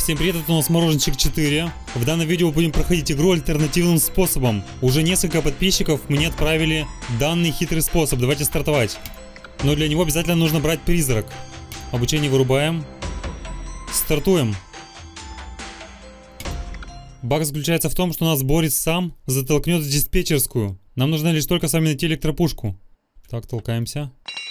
Всем привет, это у нас Мороженщик 4. В данном видео будем проходить игру альтернативным способом. Уже несколько подписчиков мне отправили данный хитрый способ. Давайте стартовать. Но для него обязательно нужно брать призрак. Обучение вырубаем. Стартуем. Баг заключается в том, что нас Борис сам затолкнет в диспетчерскую. Нам нужно лишь только с вами найти электропушку. Так, толкаемся.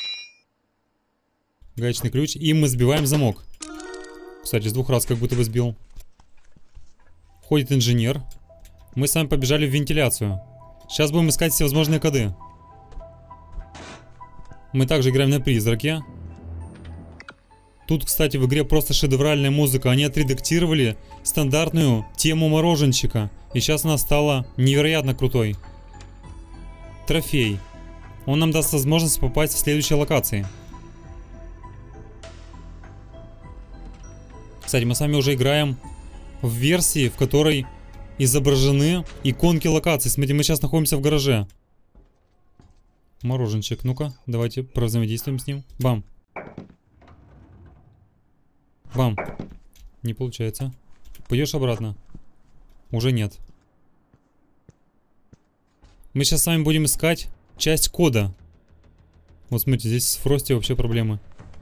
Гаечный ключ. И мы сбиваем замок. Кстати, с двух раз как будто бы сбил. Входит инженер. Мы с вами побежали в вентиляцию. Сейчас будем искать всевозможные коды. Мы также играем на призраке. Тут, кстати, в игре просто шедевральная музыка. Они отредактировали стандартную тему Мороженщика. И сейчас она стала невероятно крутой. Трофей. Он нам даст возможность попасть в следующие локации. Кстати, мы с вами уже играем в версии, в которой изображены иконки локаций. Смотрите, мы сейчас находимся в гараже. Мороженщик, ну-ка, давайте провзаимодействуем с ним. Бам. Бам. Не получается. Пойдешь обратно? Уже нет. Мы сейчас с вами будем искать часть кода. Вот смотрите, здесь с Фрости вообще проблемы.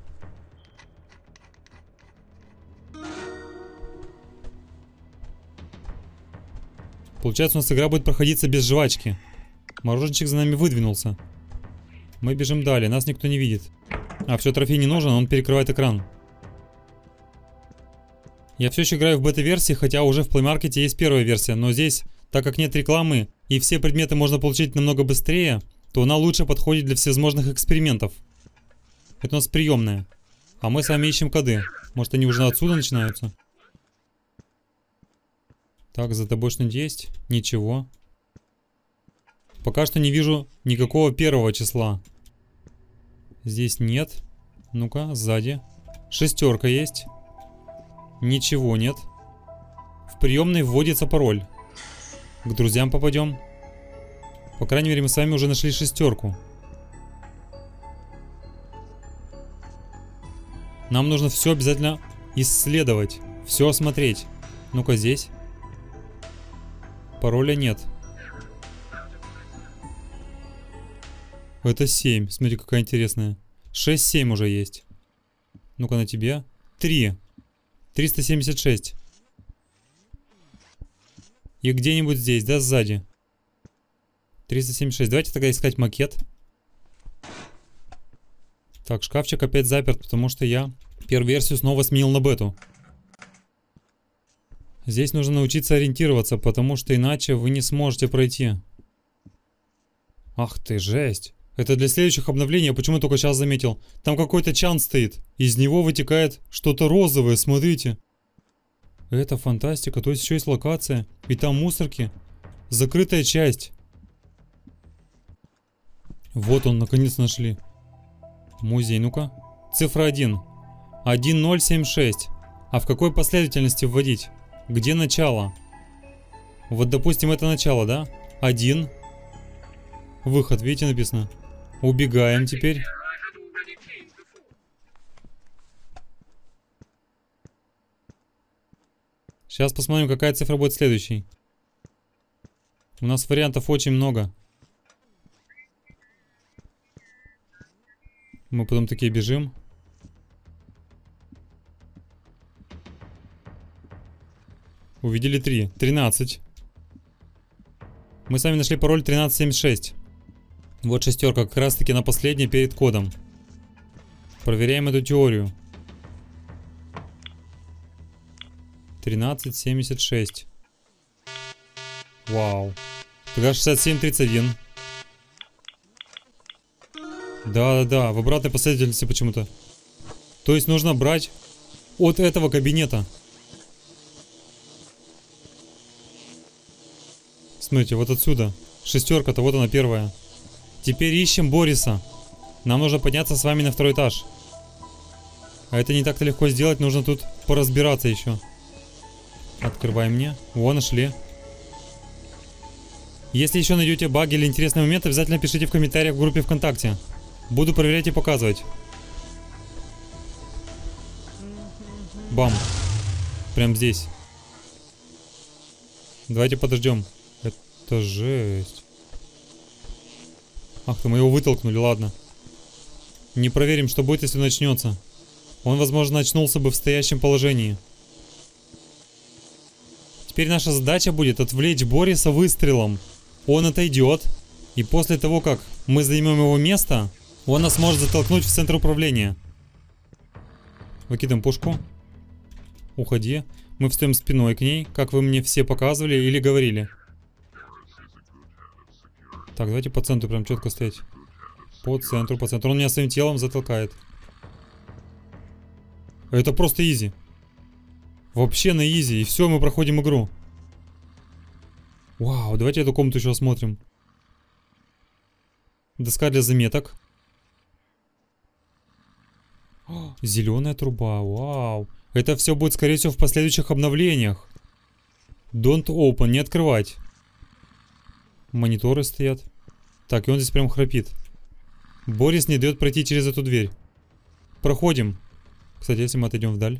Получается, у нас игра будет проходиться без жвачки. Мороженщик за нами выдвинулся. Мы бежим далее, нас никто не видит. А все, трофей не нужен, он перекрывает экран. Я все еще играю в бета-версии, хотя уже в Play Market есть первая версия. Но здесь, так как нет рекламы и все предметы можно получить намного быстрее, то она лучше подходит для всевозможных экспериментов. Это у нас приемная. А мы с вами ищем коды. Может, они уже отсюда начинаются? Так, за тобой что-нибудь есть? Ничего. Пока что не вижу никакого первого числа. Здесь нет. Ну-ка, сзади. Шестерка есть. Ничего нет. В приемной вводится пароль. К друзьям попадем. По крайней мере, мы с вами уже нашли шестерку. Нам нужно все обязательно исследовать. Все осмотреть. Ну-ка, здесь. Пароля нет. Это 7. Смотри, какая интересная. 6-7 уже есть. Ну-ка, на тебе. 3. 376. И где-нибудь здесь, да, сзади. 376. Давайте тогда искать макет. Так, шкафчик опять заперт, потому что я первую версию снова сменил на бету. Здесь нужно научиться ориентироваться, потому что иначе вы не сможете пройти. Ах ты, жесть. Это для следующих обновлений, я почему только сейчас заметил. Там какой-то чан стоит. Из него вытекает что-то розовое, смотрите. Это фантастика, то есть еще есть локация. И там мусорки. Закрытая часть. Вот он, наконец нашли. Музей, ну-ка. Цифра 1. 1076. А в какой последовательности вводить? Где начало? Вот, допустим, это начало, да? 1. Выход, видите, написано. Убегаем теперь. Сейчас посмотрим, какая цифра будет следующей. У нас вариантов очень много. Мы потом такие бежим. Увидели 3. 13. Мы с вами нашли пароль 1376. Вот шестерка, как раз таки на последней перед кодом. Проверяем эту теорию. 1376. Вау. Тогда 6731. Да-да-да, в обратной последовательности почему-то. То есть нужно брать от этого кабинета. Смотрите, вот отсюда. Шестерка-то, вот она первая. Теперь ищем Бориса. Нам нужно подняться с вами на второй этаж. А это не так-то легко сделать, нужно тут поразбираться еще. Открываем мне. Во, нашли. Если еще найдете баги или интересные моменты, обязательно пишите в комментариях в группе ВКонтакте. Буду проверять и показывать. Бам. Прям здесь. Давайте подождем. Это жесть. Ах ты, мы его вытолкнули, ладно. Не проверим, что будет, если начнется. Он, возможно, очнулся бы в стоящем положении. Теперь наша задача будет отвлечь Бориса выстрелом. Он отойдет. И после того, как мы займем его место, он нас может затолкнуть в центр управления. Выкидываем пушку. Уходи. Мы встаем спиной к ней, как вы мне все показывали или говорили. Так, давайте по центру прям четко стоять. По центру, по центру. Он меня своим телом затолкает. Это просто изи. Вообще на изи. И все, мы проходим игру. Вау, давайте эту комнату еще осмотрим. Доска для заметок. Зеленая труба, вау. Это все будет, скорее всего, в последующих обновлениях. Don't open, не открывать. Мониторы стоят. Так, и он здесь прям храпит. Борис не дает пройти через эту дверь. Проходим. Кстати, если мы отойдем вдаль.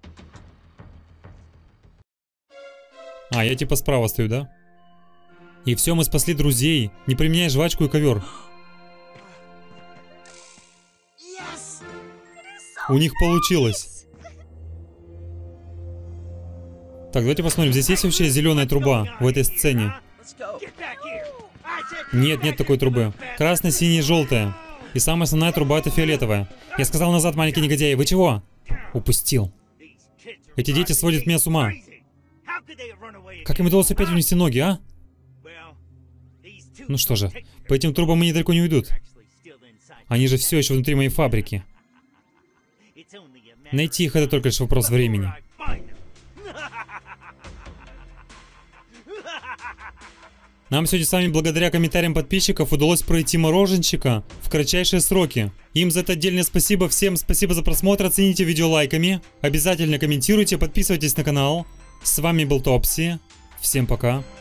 А, я типа справа стою, да? И все, мы спасли друзей. Не применяй жвачку и ковер. У них получилось. Так, давайте посмотрим. Здесь есть вообще зеленая труба в этой сцене? Нет, нет такой трубы. Красная, синяя, желтая. И самая основная труба это фиолетовая. Я сказал назад, маленький негодяй. Вы чего? Упустил. Эти дети сводят меня с ума. Как им удалось опять унести ноги, а? Ну что же, по этим трубам они недалеко не уйдут. Они же все еще внутри моей фабрики. Найти их это только лишь вопрос времени. Нам сегодня с вами благодаря комментариям подписчиков удалось пройти мороженщика в кратчайшие сроки. Им за это отдельное спасибо. Всем спасибо за просмотр. Оцените видео лайками. Обязательно комментируйте, подписывайтесь на канал. С вами был Топси. Всем пока.